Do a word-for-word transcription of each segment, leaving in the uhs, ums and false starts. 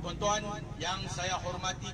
Tuan-tuan yang saya hormati,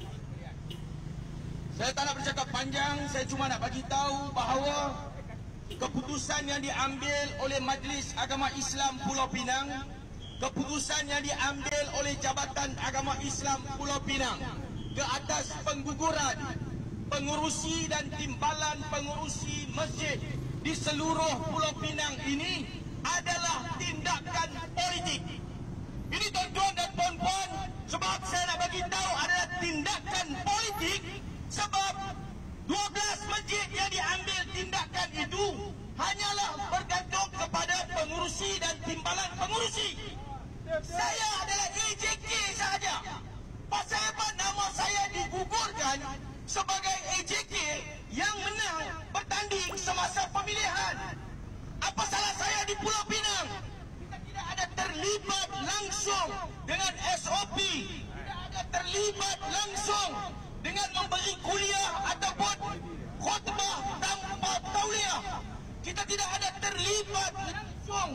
saya tak nak bercakap panjang. Saya cuma nak bagi tahu bahawa keputusan yang diambil oleh Majlis Agama Islam Pulau Pinang, keputusan yang diambil oleh Jabatan Agama Islam Pulau Pinang ke atas pengguguran pengurusi dan timbalan pengurusi masjid di seluruh Pulau Pinang ini adalah tindakan politik. Ini tuan-tuan dan puan-puan, sebab saya nak bagi tahu adalah tindakan politik, sebab dua belas masjid yang diambil tindakan itu hanyalah bergantung kepada pengurusi dan timbalan pengurusi. Saya adalah A J K sahaja. Pasal apa nama saya digugurkan sebagai A J K yang menang bertanding semasa pemilihan? Apa salah saya di Pulau Pinang? Kita tidak ada terlibat langsung dengan S O P, tidak ada terlibat langsung dengan memberi kuliah ataupun khutbah tanpa tauliah. Kita tidak ada terlibat langsung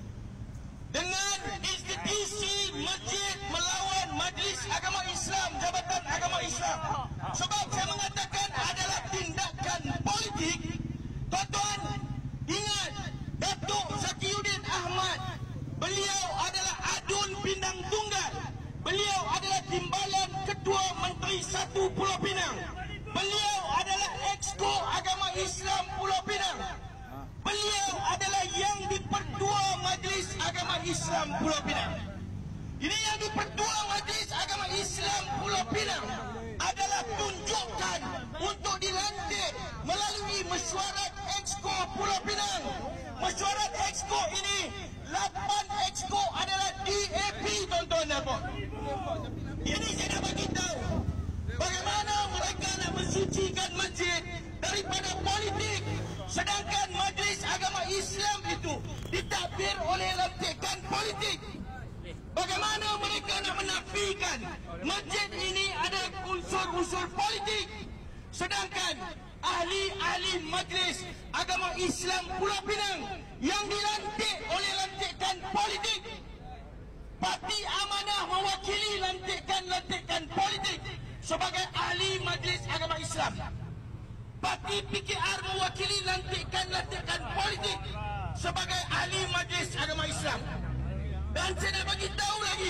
dengan institusi masjid melawan Majlis Agama Islam, Jabatan Agama Islam. Sebab saya mengatakan adalah tindakan politik. Tuan-tuan, ingat Datuk Zakiyuddin Ahmad, beliau adalah adun Pinang Tunggal. Beliau adalah timbalan Ketua Menteri Satu Pulau Pinang. Beliau adalah Exco Agama Islam Pulau Pinang. Beliau adalah yang dipertua Majlis Agama Islam Pulau Pinang. Ini yang dipertua Majlis Agama Islam Pulau Pinang adalah tunjukkan untuk dilantik melalui mesyuarat Exco Pulau Pinang. Mesyuarat Exco ini, lapan Exco adalah D A P, tuan-tuan dan puan. Ini saya nak bagi tahu bagaimana mereka nak mensucikan masjid daripada politik, sedangkan Majlis Agama Islam itu ditadbir oleh lantikan politik. Bagaimana mereka nak menafikan masjid ini ada unsur-unsur politik, sedangkan ahli-ahli Majlis Agama Islam Pulau Pinang yang dilantik oleh lantikan politik. Parti Amanah mewakili lantikan-lantikan politik sebagai ahli Majlis Agama Islam. Parti P K R mewakili lantikan-lantikan politik sebagai ahli Majlis Agama Islam. Dan saya nak bagi tahu lagi,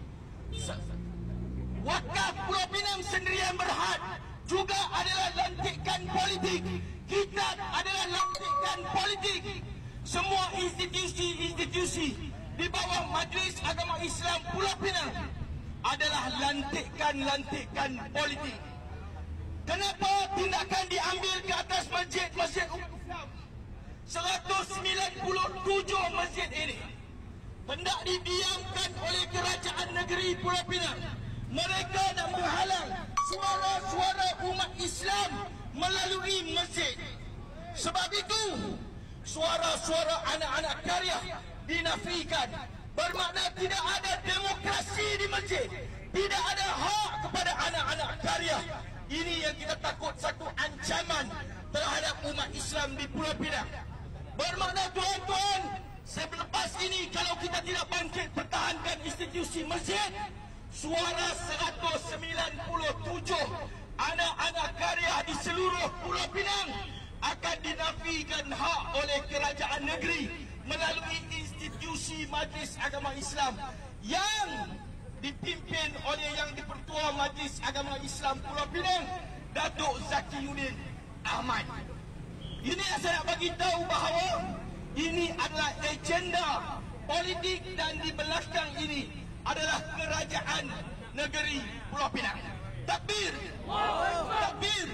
Wakaf Pulau Pinang Sendirian Berhad juga adalah lantikan politik. Kita adalah lantikan politik. Semua institusi-institusi di bawah Majlis Agama Islam Pulau Pinang adalah lantikan-lantikan politik. Kenapa tindakan diambil ke atas masjid-masjid Islam? seratus sembilan puluh tujuh masjid ini hendak didiamkan oleh kerajaan negeri Pulau Pinang. Mereka nak menghalang suara-suara umat Islam melalui masjid. Sebab itu, suara-suara anak-anak karya dinafikan. Bermakna tidak ada demokrasi di masjid, tidak ada hak kepada anak-anak karya. Ini yang kita takut, satu ancaman terhadap umat Islam di Pulau Pinang. Bermakna tuan-tuan, selepas ini kalau kita tidak bangkit pertahankan institusi masjid, suara seratus sembilan puluh tujuh anak-anak karya di seluruh Pulau Pinang akan dinafikan hak oleh kerajaan negeri melalui institusi Majlis Agama Islam yang dipimpin oleh yang dipertua Majlis Agama Islam Pulau Pinang, Datuk Zakiyuddin Ahmad. Ini yang saya nak bagi tahu bahawa ini adalah agenda politik dan di belakang ini adalah kerajaan negeri Pulau Pinang. Takbir! Takbir!